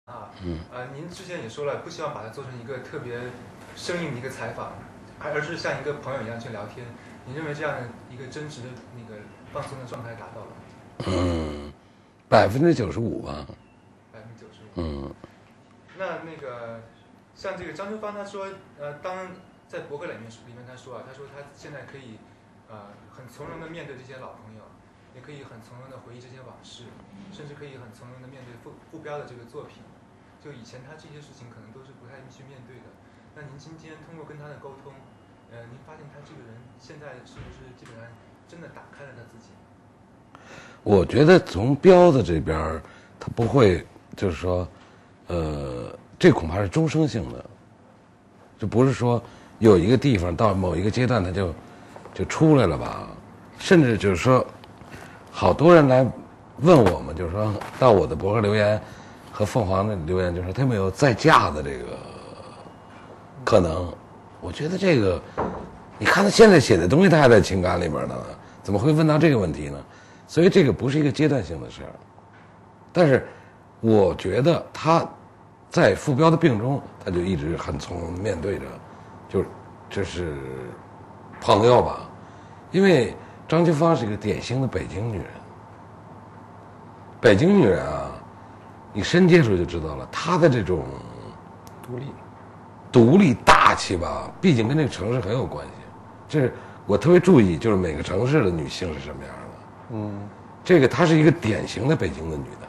您之前也说了，不希望把它做成一个特别生硬的一个采访，而是像一个朋友一样去聊天。你认为这样一个真实的那个放松的状态达到了吗 95%吧。 95%。那个像这个张秋芳，他说，当在博客里面他说他说他现在可以，很从容的面对这些老朋友，也可以很从容的回忆这些往事，甚至可以很从容的面对副标的这个作品。就以前他这些事情可能都是不太去面对的。那您今天通过跟他的沟通，您发现他这个人现在是不是基本上真的打开了他自己？ 我觉得从彪子这边，他不会就是说，这恐怕是终生性的，就不是说有一个地方到某一个阶段他就出来了吧。甚至就是说，好多人来问我们，就是说到我的博客留言和凤凰的留言，就是说他们有再嫁的这个可能。我觉得这个，你看他现在写的东西，他还在情感里边呢，怎么会问到这个问题呢？所以这个不是一个阶段性的事儿。但是我觉得他在傅彪的病中，他就一直很从容面对着，就是朋友吧。因为张秋芳是一个典型的北京女人，北京女人啊，你深接触就知道了，她的这种独立大气吧，毕竟跟这个城市很有关系。这是我特别注意，就是每个城市的女性是什么样的。这个她是一个典型的北京的女的。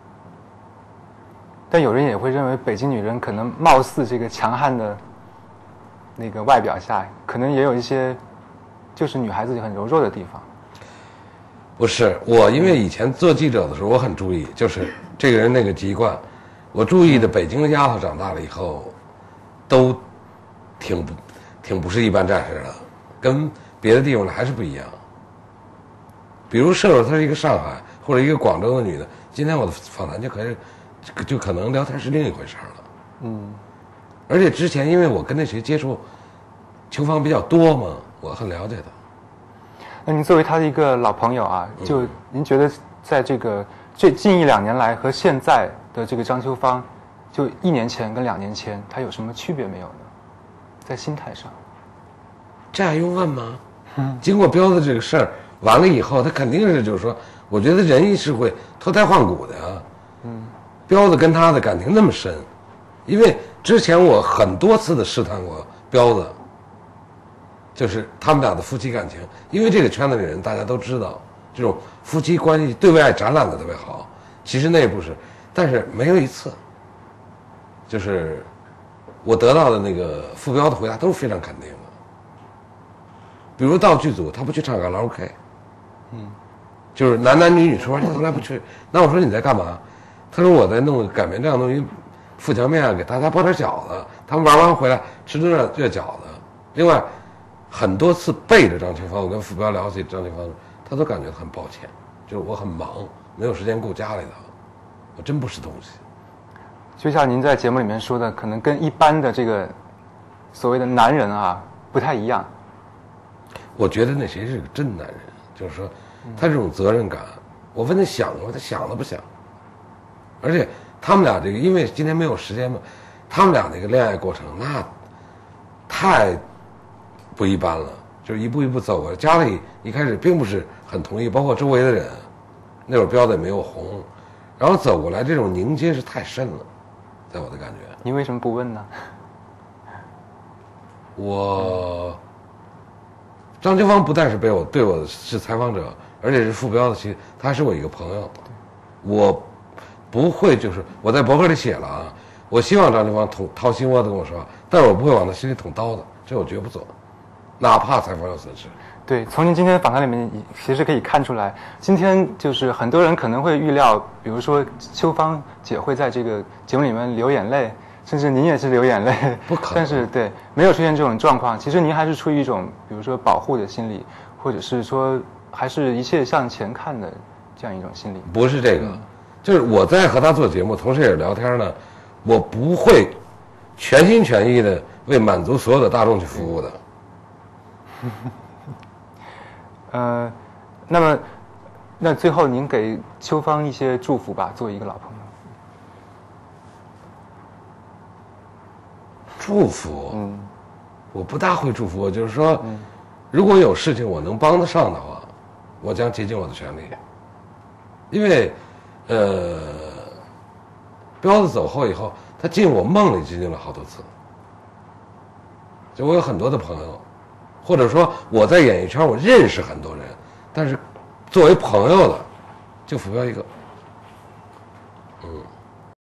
但有人也会认为，北京女人可能貌似这个强悍的那个外表下，可能也有一些就是女孩子很柔弱的地方。 不是我，因为以前做记者的时候，我很注意，就是这个人那个籍贯，我注意的北京的丫头长大了以后，都挺不是一般战士的，跟别的地方的还是不一样。比如射手，她是一个上海或者一个广州的女的，今天我的访谈就可能聊天是另一回事了。而且之前因为我跟那谁接触秋芳比较多嘛，我很了解她。 那您作为他的一个老朋友啊，就您觉得在这个最近1-2年来和现在的这个张秋芳，就1年前跟2年前，他有什么区别没有呢？在心态上， 这还用问吗？经过彪子这个事儿完了以后，他肯定是就是说，我觉得人是会脱胎换骨的啊。彪子跟他的感情那么深，因为之前我很多次的试探过彪子，就是他们俩的夫妻感情，因为这个圈子里人大家都知道，这种夫妻关系对外展览的特别好，其实内部是，但是没有一次，就是我得到的那个傅彪的回答都是非常肯定的。比如到剧组，他不去唱卡拉 OK，就是男男女女吃饭，他从来不去。那我说你在干嘛？他说我在弄擀面杖，弄一富强面给大家包点饺子。他们玩完回来吃顿热饺子。另外，很多次背着张秋芳，我跟傅彪聊起张秋芳，他都感觉很抱歉，就是我很忙，没有时间顾家里的，我真不是东西。 就像您在节目里面说的，可能跟一般的这个所谓的男人啊不太一样。 我觉得那谁是个真男人，就是说他这种责任感，我问他想过，他想都不想。而且他们俩这个，因为今天没有时间嘛，他们俩那个恋爱过程那太不一般了，就是一步一步走过来。家里一开始并不是很同意，包括周围的人，那会儿彪子也没有红，然后走过来这种凝结是太深了，在我的感觉。 您为什么不问呢？ 张秋芳不但是对我是采访者，而且是傅彪的妻，他是我一个朋友，我不会就是我在博客里写了啊，我希望张秋芳掏心窝子跟我说，但是我不会往他心里捅刀子，这我绝不做，哪怕采访有损失。 对，从您今天的访谈里面，其实可以看出来，今天就是很多人可能会预料，比如说秋芳姐会在这个节目里面流眼泪，甚至您也是流眼泪， 不可能。 但是对，没有出现这种状况。其实您还是出于一种，比如说保护的心理，或者是说还是一切向前看的这样一种心理。 不是这个，就是我在和他做节目，同时也是聊天呢，我不会全心全意的为满足所有的大众去服务的。 那最后您给秋芳一些祝福吧，作为一个老朋友。 祝福，我不大会祝福。我就是说，如果有事情我能帮得上的话，我将竭尽我的全力。因为，彪子走后以后，他进我梦里进了好多次。就我有很多的朋友，或者说我在演艺圈我认识很多人，但是作为朋友的，就浮标一个。